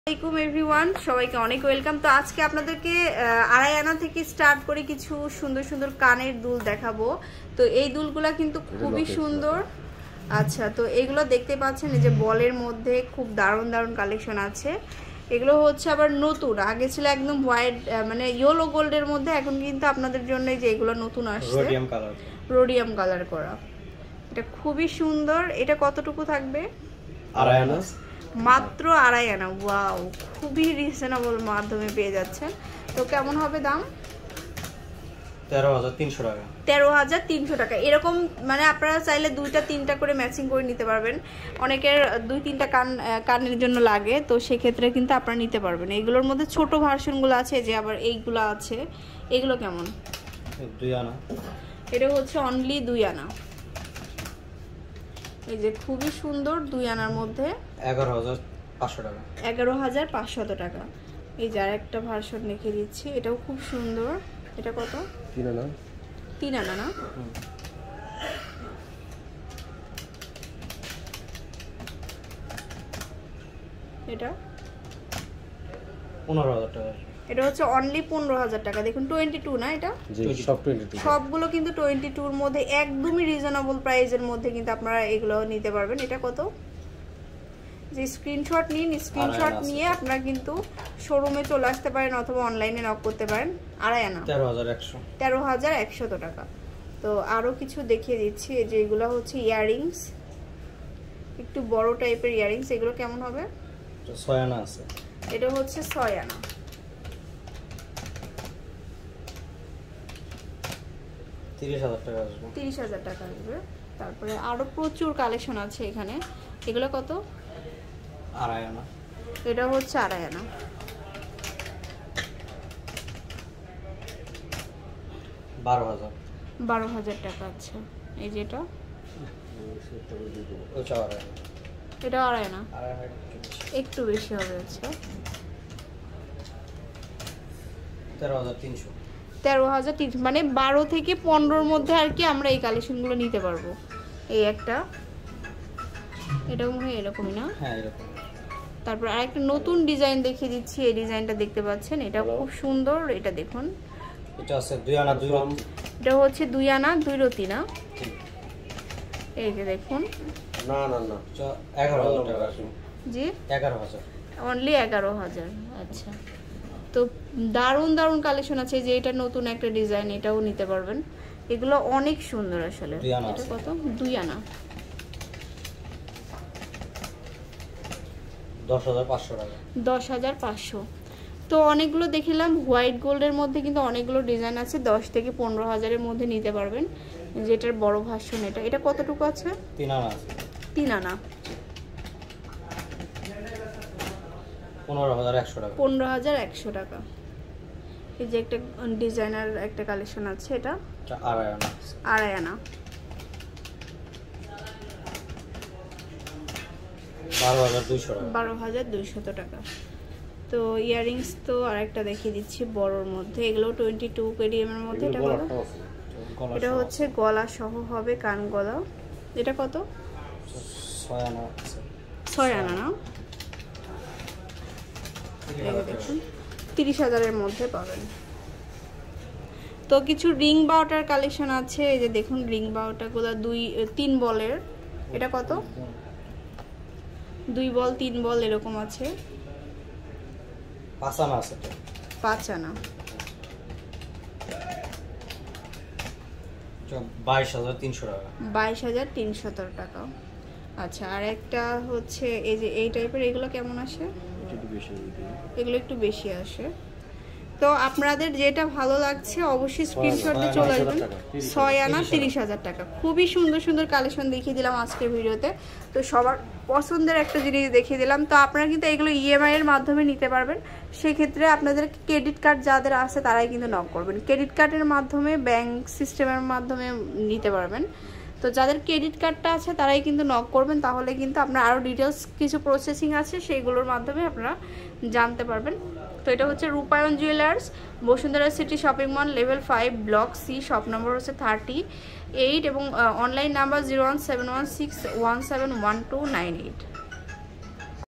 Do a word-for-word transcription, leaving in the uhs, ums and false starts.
আসসালামু আলাইকুম এভরিওয়ান, সবাইকে অনেক ওয়েলকাম। তো আজকে আপনাদেরকে আড়াই আনা থেকে স্টার্ট করে কিছু সুন্দর সুন্দর কানের দুল দেখাবো। তো এই দুলগুলা কিন্তু খুবই সুন্দর। আচ্ছা, তো এগুলো দেখতে পাচ্ছেন এই যে বলের মধ্যে খুব দারুণ দারুণ কালেকশন আছে। এগুলো হচ্ছে আবার নতুন, আগে ছিল একদম হোয়াইট মানে ইয়েলো গোল্ডের মধ্যে, এখন কিন্তু আপনাদের জন্য যে এগুলো নতুন আসছে রোডিয়াম কালার রোডিয়াম কালার করা। এটা খুবই সুন্দর। এটা কতটুকু থাকবে? আড়াই আনা, মাত্র আড়াই আনা। ওয়াও, খুবই রিজনেবল মাধ্যমে পেয়ে যাচ্ছেন। তো কেমন হবে দাম? তেরো হাজার তিনশো টাকা। তেরো হাজার তিনশো টাকা। এরকম মানে আপনারা চাইলে দুইটা তিনটা করে ম্যাচিং করে নিতে পারবেন। অনেকের দুই তিনটা কান কানের জন্য লাগে, তো সেক্ষেত্রে কিন্তু আপনারা নিতে পারবেন। এইগুলোর মধ্যে ছোট ভার্সনগুলো আছে, যে আবার এইগুলো আছে। এগুলো কেমন? দুই আনা। এটা হচ্ছে অনলি দুই আনা। এই যে খুবই সুন্দর, দুই আনার মধ্যে এগারো হাজার পাঁচশো টাকা। এগারো হাজার পাঁচশত টাকা। এই যে আর একটা ভার্সন লিখে দিচ্ছি, এটাও খুব সুন্দর। এটা কত? তিন আনা। তিন আনা না? এটা পনেরো হাজার টাকা। এটা হচ্ছে অনলি পনেরো হাজার টাকা। দেখুন টোয়েন্টি টু না, এটা সব টোয়েন্টি টু, সবগুলো কিন্তু টোয়েন্টি টুর মধ্যে একদমই রিজনেবল প্রাইসের মধ্যে কিন্তু আপনারা এগুলো নিতে পারবেন। এটা কত? যে স্ক্রিনশট নিন, স্ক্রিনশট নিয়ে আপনারা কিন্তু শোরুমে চলে আসতে পারেন অথবা অনলাইনে নক করতে পারেন। আড়াই আনা তেরো হাজার একশো। তেরো হাজার একশত টাকা। তো আরও কিছু দেখিয়ে দিচ্ছি, যে এগুলো হচ্ছে ইয়াররিংস, একটু বড় টাইপের ইয়াররিংস। এগুলো কেমন হবে? ছয় আনা আছে। এটা হচ্ছে ছয় আনা। তিরিশ হাজার টাকা আসবে। তিরিশ হাজার টাকা আসবে। তারপরে আরও প্রচুর কালেকশন আছে এখানে। এগুলো কত? আড়াই আনা। এটা হচ্ছে আড়াই আনা। বারো হাজার। বারো হাজার টাকা। আচ্ছা, এই যেটা এটা আড়াই আনা, একটু বেশি হবে। আচ্ছা, তেরো হাজার তিনশো। তেরো হাজার তিনশো মানে বারো থেকে পনেরোর মধ্যে আর কি আমরা এই কালেকশনগুলো নিতে পারবো। এই একটা, এটা মনে হয় এরকমই না? হ্যাঁ, এরকম। তারপর আরেকটা নতুন ডিজাইন দেখিয়ে দিচ্ছি। এই ডিজাইনটা দেখতে পাচ্ছেন, এটা খুব সুন্দর। এটা দেখুন, এটা আছে দুই আনা দুই রতি। এটা হচ্ছে দুই আনা দুই রতি না? এই যে দেখুন, না না না, এগারো হাজার টাকা আসবে। জি, এগারো হাজার অনলি এগারো হাজার। আচ্ছা, তো দারুণ দারুণ কালেকশন আছে। যে এটা নতুন একটা ডিজাইন, এটাও নিতে পারবেন। এগুলো অনেক সুন্দর আসলে। এটা কত? দুই আনা। দশ হাজার পাঁচশো টাকা। দশ হাজার পাঁচশো। তো অনেকগুলো দেখিলাম। হোয়াইট গোল্ডের মধ্যে কিন্তু অনেকগুলো ডিজাইন আছে। দশ থেকে পনেরো হাজারের মধ্যে নিতে পারবেন। যেটার বড় ভার্সন এটা। এটা কতটুকু আছে? তিন আনা আছে। তিন আনা। পনেরো হাজার একশো টাকা। পনেরো হাজার একশো টাকা। এই যে একটা ডিজাইনার একটা কালেকশন আছে, এটা আড়াই আনা। আড়াই আনা। বারো হাজার দুইশো টাকা। বারো হাজার দুইশত টাকা। তো ইয়াররিংস তো আরেকটা দেখিয়ে দিচ্ছি বড়োর মধ্যে। এগুলো টোয়েন্টি টু কেডিএম এর মধ্যে। এটা কত? এটা হচ্ছে গলা সহ হবে, কান গলা। এটা কত? ছয় আনা। ছয় আনা না? দেখুন, তিরিশ হাজারের মধ্যে পাবেন। তো কিছু রিং বাউটার কালেকশন আছে। এই যে দেখুন, রিং বাউটাগুলো দুই তিন বলের। এটা কত? দুই বল তিন বল এরকম আছে। পাঁচ আনা আছে। পাঁচ আনা। বাইশ হাজার তিনশো টাকা। বাইশ হাজার তিনশত টাকা। আচ্ছা, আর একটা হচ্ছে এই যে এই টাইপের। এগুলো কেমন আসে? এগুলো একটু বেশি আসে। তো আপনাদের যেটা ভালো লাগছে অবশ্যই স্ক্রিনশট দিয়ে চলে আসবেন। ছয় আনা তিরিশ হাজার টাকা। খুবই সুন্দর সুন্দর কালেকশন দেখিয়ে দিলাম আজকের ভিডিওতে। তো সবার পছন্দের একটা জিনিস দেখিয়ে দিলাম। তো আপনারা কিন্তু এগুলো ইএমআই এর মাধ্যমে নিতে পারবেন। সেক্ষেত্রে আপনাদের ক্রেডিট কার্ড যাদের আছে তারাই কিন্তু নক করবেন। ক্রেডিট কার্ডের মাধ্যমে, ব্যাংক সিস্টেমের মাধ্যমে নিতে পারবেন। তো যাদের ক্রেডিট কার্ডটা আছে তারাই কিন্তু নক করবেন, তাহলে কিন্তু আপনার আরও ডিটেলস কিছু প্রসেসিং আছে, সেইগুলোর মাধ্যমে আপনারা জানতে পারবেন। তো এটা হচ্ছে Rupayan jewellers, Bashundhara city shopping mall, level five, block C, shop number হচ্ছে থার্টি এইট এবং online number zero one seven one six one seven one two nine eight.